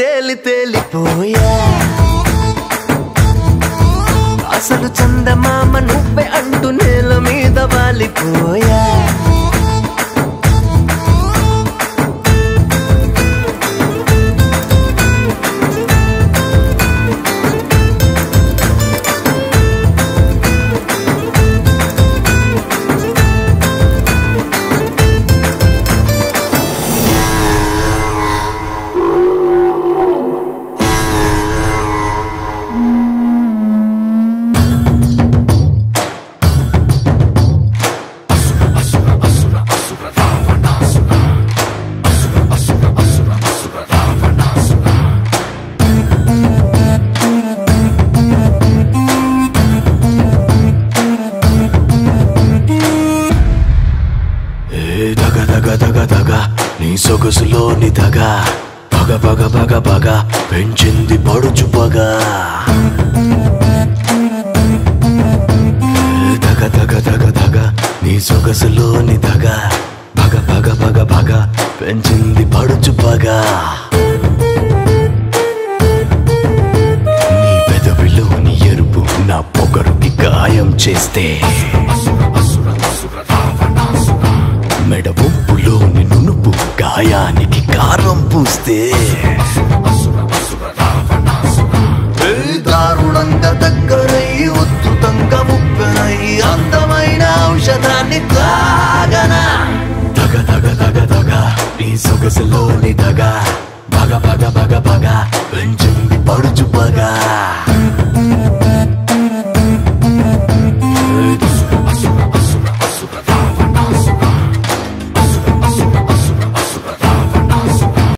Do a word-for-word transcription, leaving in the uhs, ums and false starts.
తేలి తేలిపోయా అసలు చందమామ నువ్వే అంటూ నేల మీద వాలిపోయా నీ సొగసులోని దగ పగ పగ పగ పగ పెంచింది పడుచు పగ దగ దగ దగ దగ నీ సొగసులోని దగ పగ పగ పగ పగ పెంచింది పడుచు పగ నీ పెదవిలోని ఎరుపు నా పొగరుకి గాయం చేస్తే మెడ వంపులోని నునుపు గాయానికి కారం పూస్తే దారుణంగా దగ్గరై ఉద్ధృతంగా ముప్పెనై అందమైన ఔషధాన్ని తాగనా దగ దగ దగ దగ నీ సొగసులోని దగ బగ బగ బగ బగ పెంచింది పడుచు పగ